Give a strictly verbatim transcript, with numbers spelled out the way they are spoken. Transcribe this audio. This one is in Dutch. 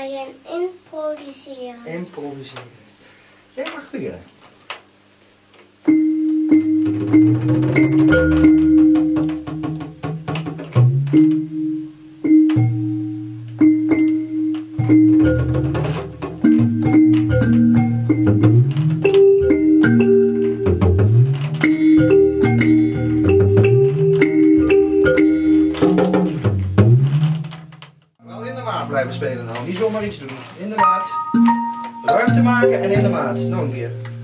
ga je improviseren. Improviseren. Jij mag beginnen. Blijven spelen dan. Niet zomaar iets doen. In de maat. Ruimte maken en in de maat. Nog een keer.